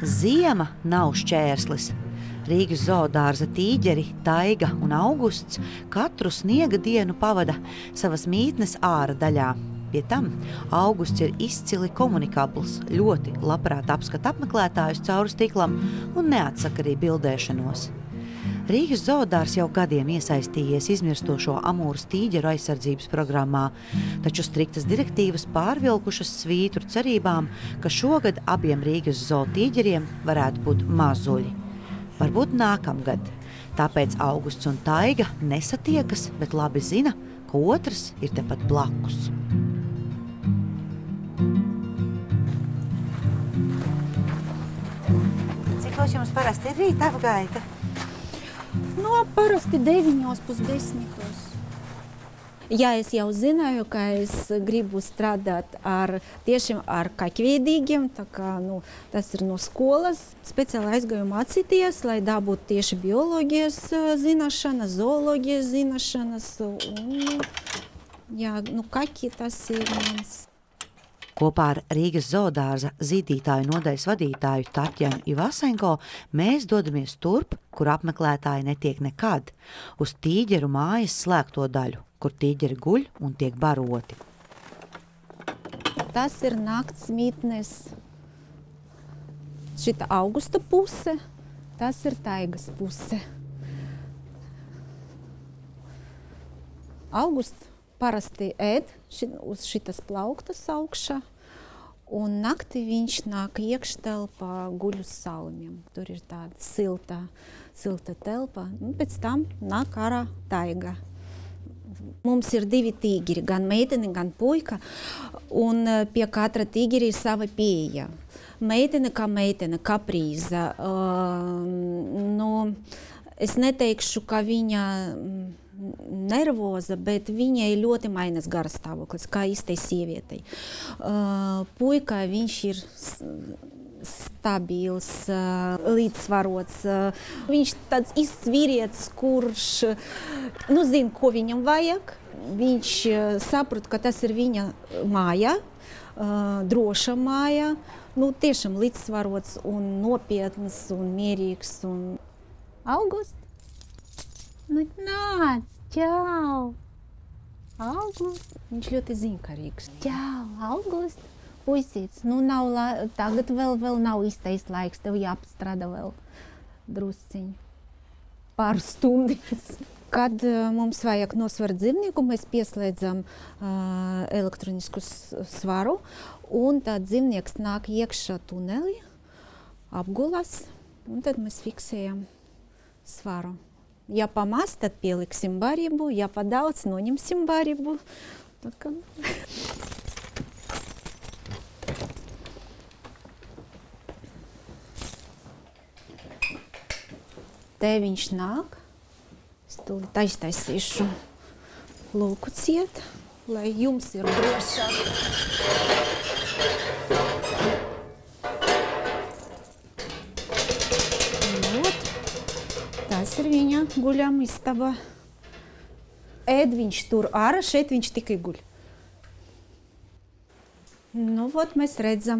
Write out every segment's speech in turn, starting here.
Ziema nav šķērslis. Rīgas zoodārza tīģeri, Taiga un Augusts katru sniega dienu pavada savas mītnes āra daļā. Pie tam Augusts ir izcili komunikabls, ļoti labprāt apskata apmeklētājus cauri stiklam un neatsaka arī bildēšanos. Rīgas zoodārs jau gadiem iesaistījies izmirstošo amūras tīģeru aizsardzības programmā, taču striktas direktīvas pārvilkušas svītru cerībām, ka šogad abiem Rīgas zootīģeriem varētu būt mazuļi. Varbūt nākamgad. Tāpēc Augusts un Taiga nesatiekas, bet labi zina, ka otrs ir tepat blakus. Cikos jums parasti ir rīta apgaita? Parasti 9:30. Ja es jau zināju, ka es gribu strādāt tiešām ar kaķveidīgiem, tā kā tas ir no skolas, speciāli aizgāju mācīties, lai dabūtu tieši bioloģijas zināšanas, zooloģijas zināšanas. Kaķi tas ir mans. Kopā ar Rīgas zoodārza zīdītāju nodaļas vadītāju Tatjanu Ivasenko mēs dodamies turp, kur apmeklētāji netiek nekad, uz tīģeru mājas slēgto daļu, kur tīģeri guļ un tiek baroti. Tas ir nakts mītnes. Šita Augusta puse, tas ir Taigas puse. Augusts parasti ēd uz šitas plauktas augšā, un naktī viņš nāk iekštelpā guļ uz salmiem. Tur ir tāda silta telpa, un pēc tam nāk ārā Taiga. Mums ir 2 tīģeri, gan meitene, gan puika, un pie katra tīģeri ir sava pieeja. Meitene kā meitene, kaprīza. Es neteikšu, ka viņa nervoza, bet viņai ļoti mainās garastāvoklis, kā īstai sievietei. Puikai viņš ir stabils, līdzsvarots. Viņš tāds īsts vīrietis, kurš zina, ko viņam vajag. Viņš saprot, ka tas ir viņa māja, droša māja. Tiešām līdzsvarots un nopietns un mierīgs. August? Nāc, čau! August! Viņš ļoti zinkarīgs. Čau, August! Puisīts, tagad vēl nav īstais laiks, tev jāpastrādā vēl drusciņi. Pāris stundas. Kad mums vajag nosvert dzīvnieku, mēs pieslēdzam elektronisku svaru, un tad dzīvnieks nāk iekšā tunelī, apgulas, un tad mēs fiksējam svaru. Ja pamaz, tad pieliksim barību, ja padaudz, noņemsim barību. Te viņš nāk. Es tūlīt aiztaisīšu lūku ciet, lai jums ir drošāk. Tas ir viņa guļam istaba. Ēd viņš tur ārā, šeit viņš tikai guļ. Mēs redzam.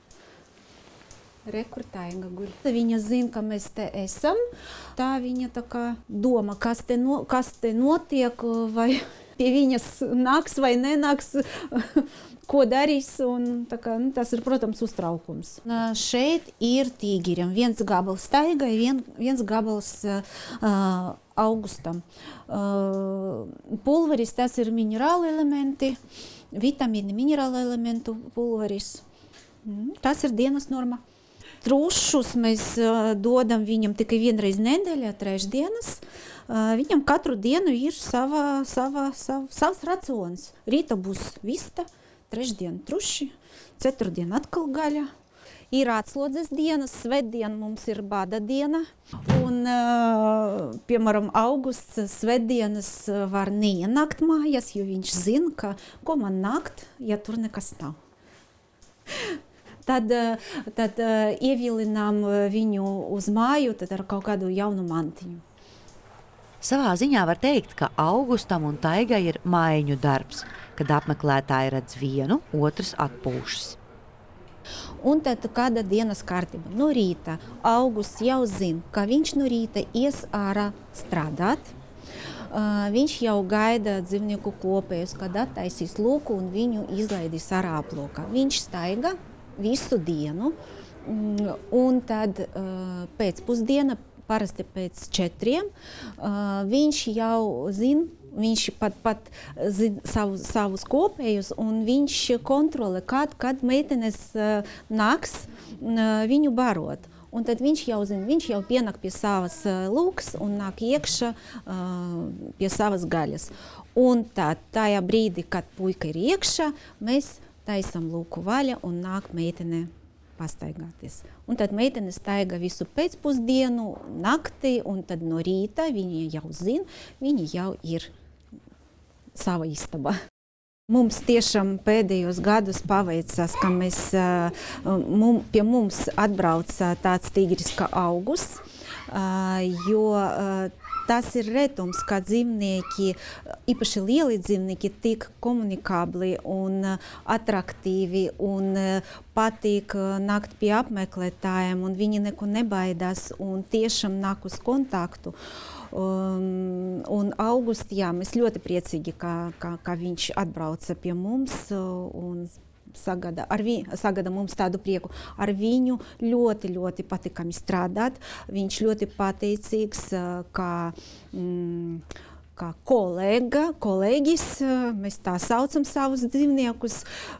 Kur Taiga guļ. Viņa zina, ka mēs te esam. Tā viņa tā kā doma, kas te notiek, vai pie viņas nāks vai nenāks, ko darīs. Tas ir, protams, uztraukums. Šeit ir tīģerim. Viens gabals Taigai, viens gabals Augustam. Pulveris, tas ir minerāli elementi, vitamīni minerāli elementu pulveris. Tas ir dienas norma. Trušus mēs dodam viņam tikai vienreiz nedēļā, trešdienas. Viņam katru dienu ir savs racions. Rīta būs vista, trešdien truši, ceturtdien atkal gaļa. Ir atslodzes dienas, svētdien mums ir bada diena. Un, piemēram, Augusts svētdienas var neienākt mājās, jo viņš zina, ko man nākt, ja tur nekas nav. Tad ievilinām viņu uz māju ar kaut kādu jaunu mantiņu. Savā ziņā var teikt, ka Augustam un Taigai ir maiņu darbs, kad apmeklētāji redz vienu, otrs atpūšas. Un tad kāda dienas kārtība? No rīta Augusts jau zina, ka viņš no rīta ies ārā strādāt. Viņš jau gaida dzīvnieku kopējus, kad attaisīs lūku un viņu izlaidīs ārā aplokā. Viņš staiga visu dienu, un tad pēcpusdiena, parasti pēc 4, viņš jau zina, viņš pat zina savus kopējus, un viņš kontrolē, kad meitenes nāks viņu barot. Un tad viņš jau zina, viņš jau pienāk pie savas lūks un nāk iekšā pie savas gaļas. Un tad tajā brīdī, kad puika ir iekšā, mēs taisam lūku vaļa un nāk meitene pastaigāties. Un tad meitene staiga visu pēcpusdienu, naktī, un tad no rīta viņi jau zina, viņi jau ir sava istabā. Mums tiešām pēdējos gados paveicās, ka pie mums atbrauca tāds tigris kā Augusts, jo tas ir retums, ka dzīvnieki, īpaši lieli dzīvnieki, tik komunikabli un atraktīvi un patīk nākt pie apmeklētājiem, un viņi neko nebaidās un tiešām nāk uz kontaktu. Un Augusts, jā, mēs ļoti priecīgi, ka viņš atbrauca pie mums un sagada mums tādu prieku. Ar viņu ļoti, ļoti patīkami strādāt. Viņš ļoti pateicīgs, kā kolēģis, mēs tā saucam savus dzīvniekus,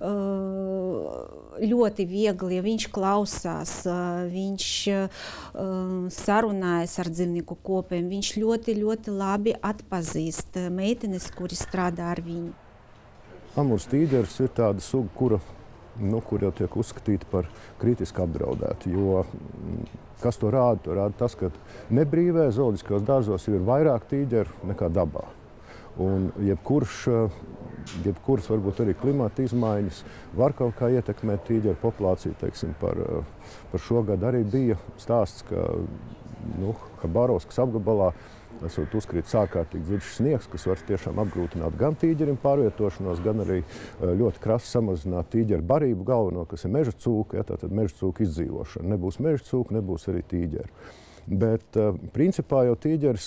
ļoti viegli, viņš klausās, viņš sarunājas ar dzīvnieku kopiem, viņš ļoti, ļoti labi atpazīst meitenes, kuri strādā ar viņu. Amūras tīģeris ir tāda suga, kura jau tiek uzskatīta par kritiski apdraudētu, jo kas to rāda? To rāda tas, ka nebrīvē zooloģiskajos dārzos ir vairāk tīģeru nekā dabā. Un jebkuras varbūt arī klimata izmaiņas var kaut kā ietekmēt tīģeru populāciju. Teiksim, par šogad arī bija stāsts, ka Barovskas apgabalā esot uzkrītis ārkārtīgi dziļš sniegs, kas var tiešām apgrūtināt gan tīģerim pārvietošanos, gan arī ļoti krasi samazināt tīģeru barību galveno, kas ir meža cūka, tātad meža cūka izdzīvošana. Nebūs meža cūka, nebūs arī tīģeru. Bet principā jau tīģeris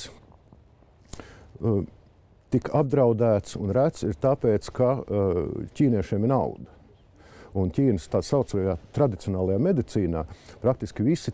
tik apdraudēts un rets ir tāpēc, ka ķīniešiem ir nauda. Un Ķīnas tā saucamajā tradicionālajā medicīnā praktiski visi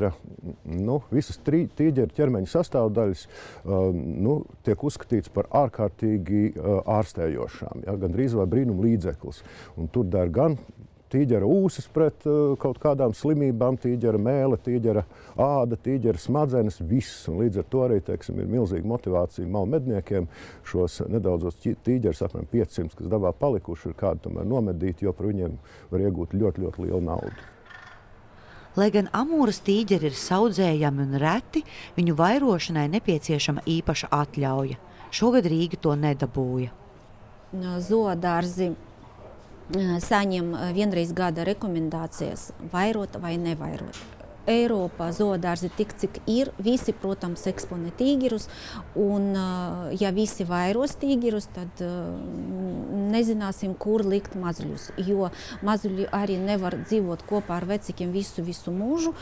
visas tīģeru ķermeņa sastāvdaļas tiek uzskatīts par ārkārtīgi ārstējošām, gandrīz vai brīnuma līdzeklis. Un tur der gan tīģera ūsas pret kaut kādām slimībām, tīģera mēle, tīģera āda, tīģera smadzenes, viss. Un līdz ar to arī, teiksim, ir milzīga motivācija malu medniekiem šos nedaudzos tīģerus, apmēram 500, kas dabā palikuši, ir kādu tomēr nomedīt, jo par viņiem var iegūt ļoti, ļoti lielu naudu. Lai gan Amūras tīģeri ir saudzējami un reti, viņu vairošanai nepieciešama īpaša atļauja. Šogad Rīga to nedabūja. Zoodārzi saņem vienreiz gada rekomendācijas vairot vai nevairot. Eiropā zoodārzi tik, cik ir, visi, protams, eksponē tīģerus, un ja visi vairos tīģerus, tad nezināsim, kur likt mazuļus, jo mazuļi arī nevar dzīvot kopā ar vecākiem visu mūžu,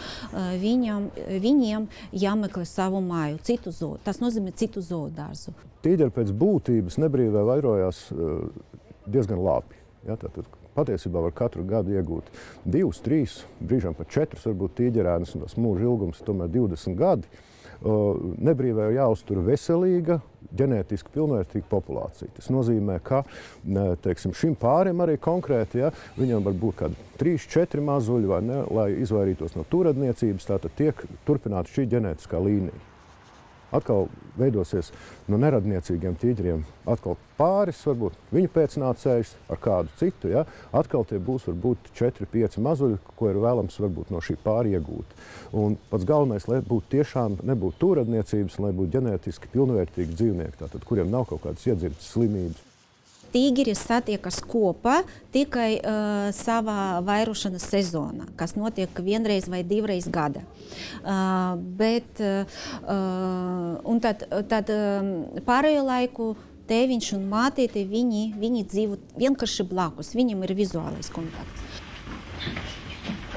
viņiem jāmeklē savu māju, tas nozīmē citu zoodārzu. Tīģeri pēc būtības nebrīvē vairojās diezgan labi. Tātad patiesībā var katru gadu iegūt 2, 3, brīžām pat 4 varbūt tīģerēnus, un tas mūža ilgums tomēr 20 gadi. Nebrīvē jāuztur veselīga, ģenētiski pilnvērtīga populācija. Tas nozīmē, ka teiksim, šim pārim arī konkrēti, viņam var būt kādi 3, 4 mazuļi, vai ne, lai izvairītos no turadniecības, tātad tiek turpināta šī ģenētiskā līnija. Atkal veidosies no neradniecīgiem tīģeriem atkal pāris, varbūt viņu pēcnācējs ar kādu citu. Atkal tie būs varbūt 4, 5 mazuļi, ko ir vēlams varbūt no šī pāri iegūt. Un pats galvenais, lai tiešām nebūtu turadniecības, lai būtu ģenētiski pilnvērtīgi dzīvnieki, tātad, kuriem nav kaut kādas iedzirdes slimības. Tīģeris satiekas kopā tikai savā vairošanas sezonā, kas notiek vienreiz vai 2 reizes gada. Un tad pārējo laiku tēviņš un mātīte, viņi dzīvo vienkārši blakus, viņam ir vizuālais kontakts.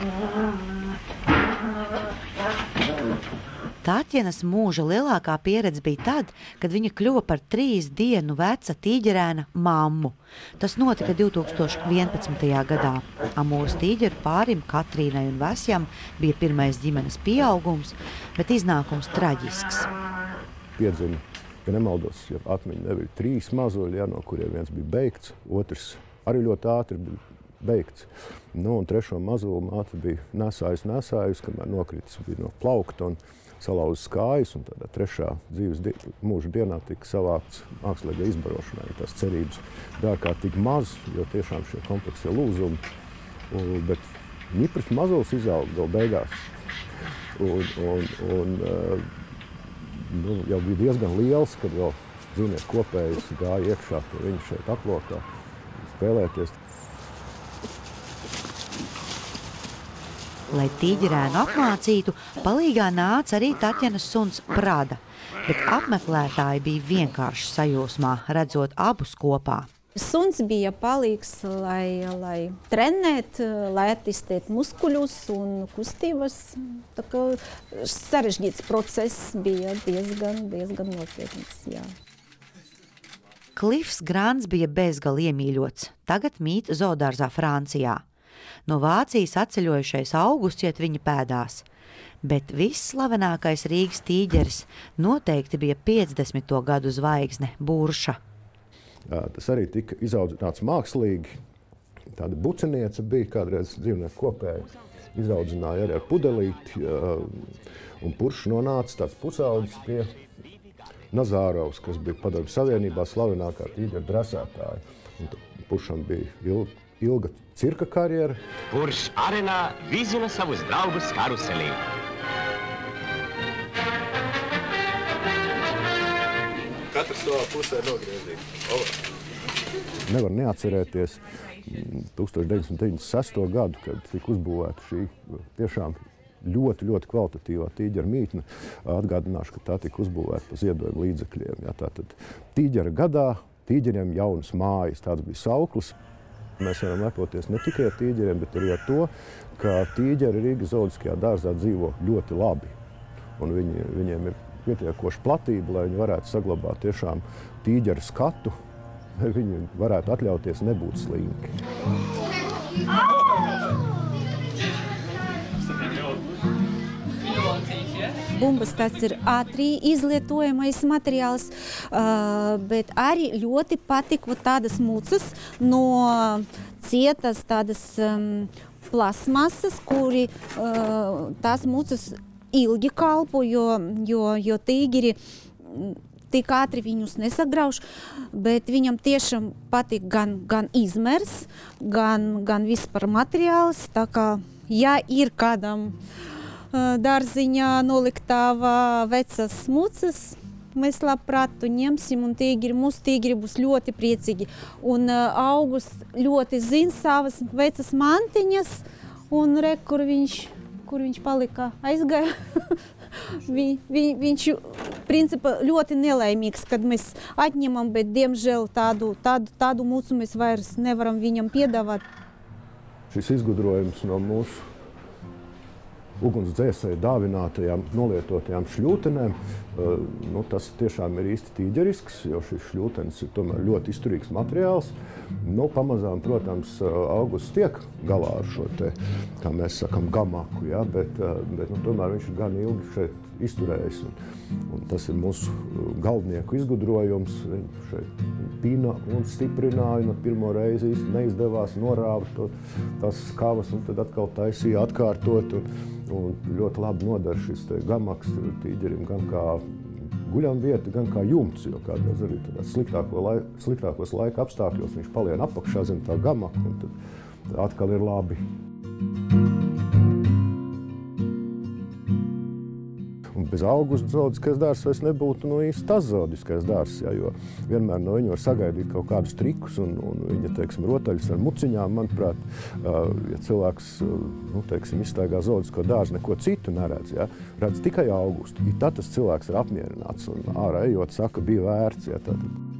Tatjanas mūža lielākā pieredze bija tad, kad viņa kļuva par 3 dienu veca tīģerēna mammu. Tas notika 2011. gadā. Amūras tīģeru pārim Katrīnai un Vasjam bija pirmais ģimenes pieaugums, bet iznākums traģisks. Piedzima, ja nemaldos, ja atmiņa nebija 3 mazuļi, ja, no kuriem viens bija beigts, otrs arī ļoti ātri bija beigts. Nu, un 3. mazulu māte bija nesājusi, kamēr nokritis bija no plaukta un salauzis kājas, un tādā 3. dzīves mūža dienā tika savākts mākslīgai izbarošanai. Tās cerības bija ārkārtīgi maz, jo tiešām šie kompleksie lūzumi, bet ņipris mazulis izauga vēl beigās. Jau bija diezgan liels, kad vēl dzīvnieku kopējs gāja iekšā pie viņa šeit aplokā spēlēties. Lai tīģerēnu apmācītu, palīgā nāca arī Tatjanas suns Prada, bet apmeklētāji bija vienkārši sajūsmā, redzot abus kopā. Suns bija palīgs, lai trenēt, lai attīstīt muskuļus un kustības. Tā kā sarežģīts process bija diezgan nopietns, jā. Klifs Grants bija bezgali iemīļots, tagad mīt zoodārzā Francijā. No Vācijas atceļojušais Augusts iet viņa pēdās, bet visslavenākais Rīgas tīģeris noteikti bija 50. gadu zvaigzne Burša. Tas arī tika izaudzināts mākslīgi. Tāda buceniece bija kādreiz dzīvnieku kopēja. Izaudzināja arī ar pudelīti, un Buršs nonāca tāds pusaudzis pie Nazārovs, kas bija Padomju Savienībā slavenākā tīģeru dresētāja. Buršam bija ilga cirka karjera. Buršs arenā vizina savus draugus karuselī. Katrs savā pusē nogriezīgs. Nevar neatcerēties 1996. gadu, kad tika uzbūvēta šī tiešām ļoti kvalitatīvā tīģera mītne. Atgādināšu, ka tā tika uzbūvēta pa ziedojumu līdzekļiem. Ja, tātad tīģera gadā tīģeriem jaunas mājas, tāds bija sauklis. Mēs varam lepoties ne tikai ar tīģeriem, bet arī ar to, ka tīģeri Rīgas zooloģiskajā dārzā dzīvo ļoti labi. Un viņiem ir pietiekoša platība, lai viņi varētu saglabāt tiešām tīģeru skatu, lai viņi varētu atļauties nebūt slinki. Bumbas tas ir ātri izlietojamais materiāls, bet arī ļoti patīk tādas mucas no cietas tādas plasmasas, kuri tās mucas ilgi kalpo, jo tīģeri tik ātri viņus nesagrauž, bet viņam tiešām patīk gan izmērs, gan vispār materiāls. Tā kā, ja ir kādam dārziņā noliktavā vecas mucas, mēs labprāt to ņemsim, un mūsu tīģeri būs ļoti priecīgi. Un Augusts ļoti zina savas vecas mantiņas, un re, kur viņš palika, aizgāja. Viņš principā ļoti nelaimīgs, kad mēs atņemam, bet diemžēl tādu mucu mēs vairs nevaram viņam piedāvāt. Šis izgudrojums no mūsu ugunsdzēsēju dāvinātajām nolietotajām šļūtenēm, tas tiešām ir īsti tīģerisks, jo šis šļūtenis ir tomēr ļoti izturīgs materiāls. Pamazām, protams, Augusts tiek galā ar šo te, kā mēs sakam, gamaku, ja, bet tomēr viņš ir gan ilgi šeit izturējis. Un tas ir mūsu galvnieku izgudrojums. Viņš šeit pina un stiprināja, pirmo reizi īsti neizdevās, norāva tās skavas un tad atkal taisīja atkārtot. Un ļoti labi nodara šis gamaks tīģerim gan kā guļamvieta, gan kā jumts, jo kādreiz arī sliktākos laika apstākļos viņš palien apakšā zem tā gamaka, un tad atkal ir labi. Un bez Augusta zooloģiskais dārzs vairs nebūtu īsti tas zooloģiskais dārzs, ja, jo vienmēr no viņa var sagaidīt kaut kādus trikus un viņa, rotaļas ar muciņām, manuprāt, ja cilvēks, izstaigā zooloģisko dārzu, neko citu neredz, ja, redz tikai Augustu, tad tas cilvēks ir apmierināts un ārā ejot saka, bija vērts, ja, tad.